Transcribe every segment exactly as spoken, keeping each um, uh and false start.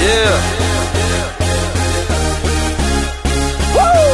Yeah. Woo!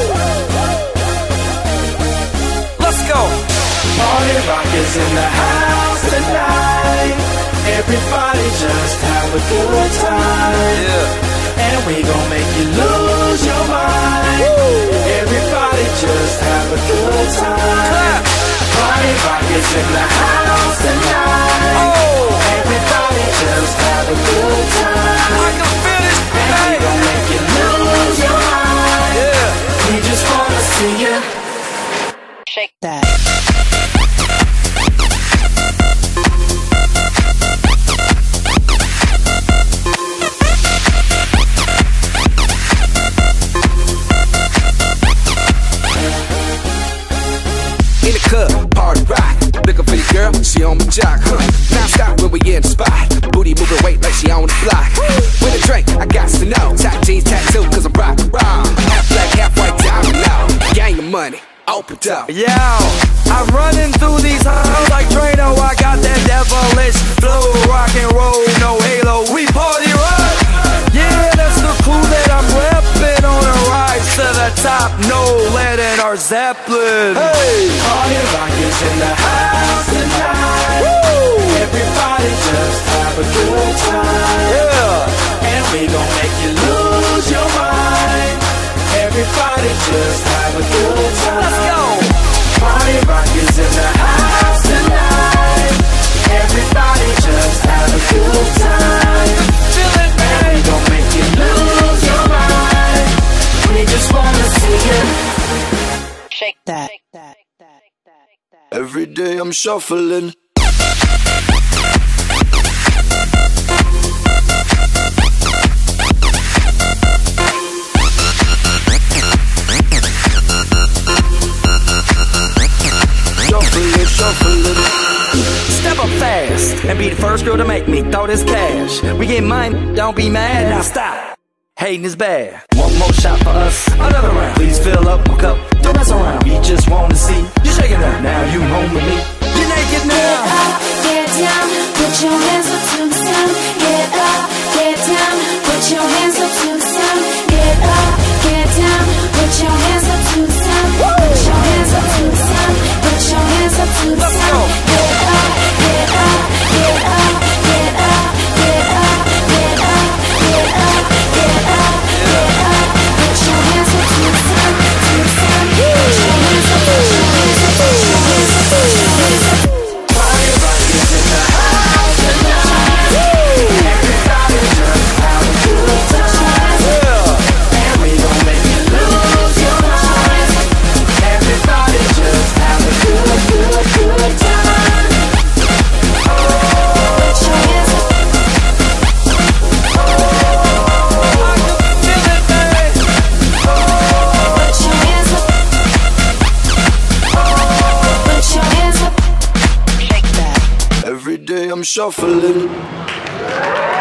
Let's go. Party rock is in the house tonight. Everybody just have a good time. Yeah. And we gon' make you lose your mind. Woo! Everybody just have a good time. Clap. Party rock is in the house tonight. Oh. Everybody just have a good time. I can feel it. And we gon' make you lose your mind. Yeah. We just wanna see you shake that. In the club, party rock. Looking for the girl, she on my jock, huh? Now stop when we in the spot. Booty moving weight like she on the block. With a drink, I got to know. Top jeans tattoo, cause I'm rock wrong. Half black, half white, diamond now. Gang of money, open up. Yo, I'm running through these halls like Drano. I got that devilish flow, rock and roll, no halo. We party rock. Yeah, that's the clue that I'm repping on a rise to the top. No lead in our Zeppelin. Hey, party rock is in the house tonight. Woo! Everybody just have a good time. yeah. And we gon' make you lose your mind. Everybody just have a good time. Let's go. Party rock is in the house tonight. Everybody just have a good time. Feel it, man. And we gon' make you lose your mind. We just wanna see you Shake that. Every day I'm shuffling. Shuffling, shuffling. Step up fast and be the first girl to make me throw this cash. We get mine, don't be mad. Now stop. Hating is bad. One more shot for us, another round. Please fill up my cup, don't mess around. We just wanna see you shaking up. Now you home with me. You're naked now. Get up, get down, put your hands up to the sun. Get up, get down, put your hands up to the sun. Get up, get down, put your hands up to the sun. Put your hands up to the sun. Put your hands up to the sun. Get up, get up, get up, get up, get up, get up, get up, get up, get up. Put your hands up to the sun, to the sun. Put your hands up, put your hands up, put your hands up, put your hands up. Party rock is in the house tonight. Everybody just have a good time. And we gon' make you lose your mind. Everybody just have a good, good, good time. Put your hands up. Put your hands up. Put your hands up. Shake that. Every day I'm shuffling.